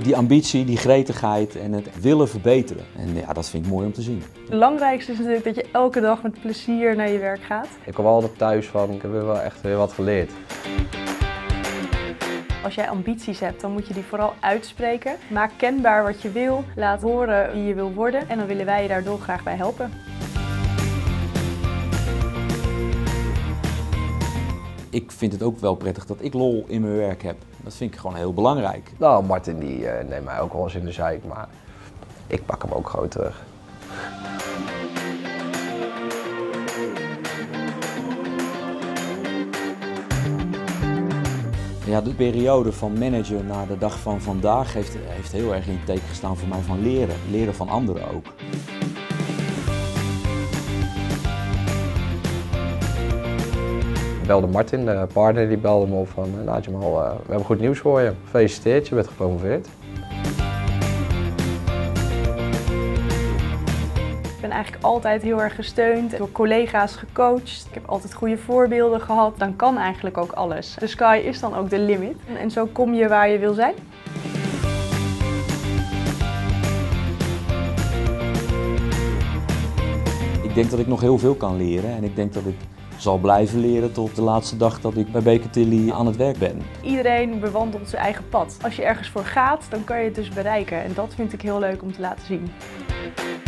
Die ambitie, die gretigheid en het willen verbeteren. En ja, dat vind ik mooi om te zien. Het belangrijkste is natuurlijk dat je elke dag met plezier naar je werk gaat. Ik kom altijd thuis van, ik heb wel echt weer wat geleerd. Als jij ambities hebt, dan moet je die vooral uitspreken. Maak kenbaar wat je wil, laat horen wie je wil worden en dan willen wij je daar dolgraag bij helpen. Ik vind het ook wel prettig dat ik lol in mijn werk heb. Dat vind ik gewoon heel belangrijk. Nou, Martin die neemt mij ook wel eens in de zeik, maar ik pak hem ook gewoon terug. Ja, de periode van manager naar de dag van vandaag heeft heel erg in het teken gestaan voor mij van leren. Leren van anderen ook. Ik belde Martin, de partner, die belde me op van, nou Jamal, we hebben goed nieuws voor je. Gefeliciteerd, je bent gepromoveerd. Ik ben eigenlijk altijd heel erg gesteund, door collega's gecoacht. Ik heb altijd goede voorbeelden gehad. Dan kan eigenlijk ook alles. De sky is dan ook de limit. En zo kom je waar je wil zijn. Ik denk dat ik nog heel veel kan leren en ik denk dat ik zal blijven leren tot de laatste dag dat ik bij Baker Tilly aan het werk ben. Iedereen bewandelt zijn eigen pad. Als je ergens voor gaat, dan kan je het dus bereiken. En dat vind ik heel leuk om te laten zien.